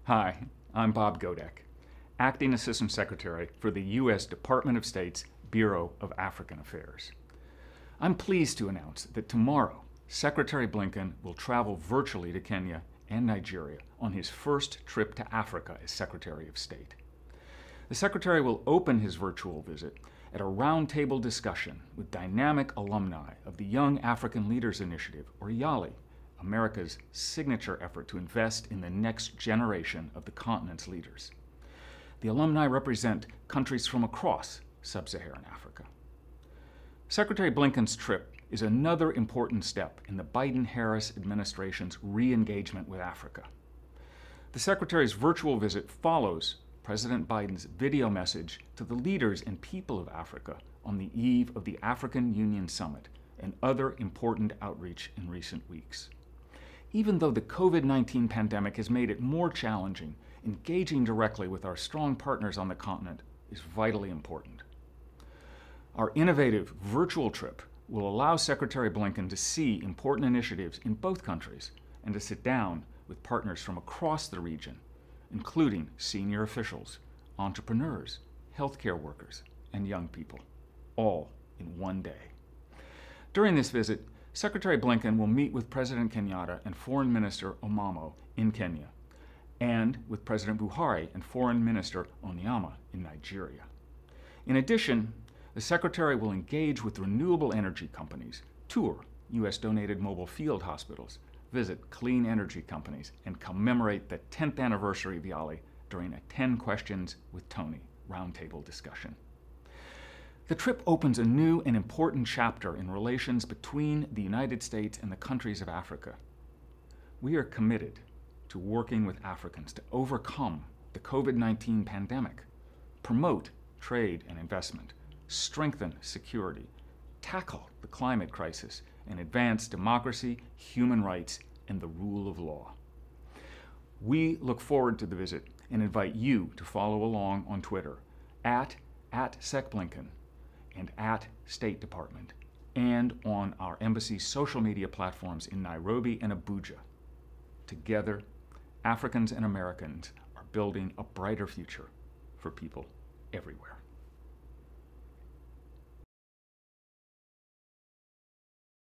Hi, I'm Bob Godec, Acting Assistant Secretary for the U.S. Department of State's Bureau of African Affairs. I'm pleased to announce that tomorrow, Secretary Blinken will travel virtually to Kenya and Nigeria on his first trip to Africa as Secretary of State. The Secretary will open his virtual visit at a roundtable discussion with dynamic alumni of the Young African Leaders Initiative, or YALI, America's signature effort to invest in the next generation of the continent's leaders. The alumni represent countries from across sub-Saharan Africa. Secretary Blinken's trip is another important step in the Biden-Harris administration's re-engagement with Africa. The Secretary's virtual visit follows President Biden's video message to the leaders and people of Africa on the eve of the African Union Summit and other important outreach in recent weeks. Even though the COVID-19 pandemic has made it more challenging, engaging directly with our strong partners on the continent is vitally important. Our innovative virtual trip will allow Secretary Blinken to see important initiatives in both countries and to sit down with partners from across the region, including senior officials, entrepreneurs, healthcare workers, and young people, all in one day. During this visit, Secretary Blinken will meet with President Kenyatta and Foreign Minister Omamo in Kenya, and with President Buhari and Foreign Minister Onyema in Nigeria. In addition, the Secretary will engage with renewable energy companies, tour U.S.-donated mobile field hospitals, visit clean energy companies, and commemorate the 10th anniversary of YALI during a 10 Questions with Tony roundtable discussion. The trip opens a new and important chapter in relations between the United States and the countries of Africa. We are committed to working with Africans to overcome the COVID-19 pandemic, promote trade and investment, strengthen security, tackle the climate crisis, and advance democracy, human rights, and the rule of law. We look forward to the visit and invite you to follow along on Twitter at SecBlinken and at State Department, and on our embassy's social media platforms in Nairobi and Abuja. Together, Africans and Americans are building a brighter future for people everywhere.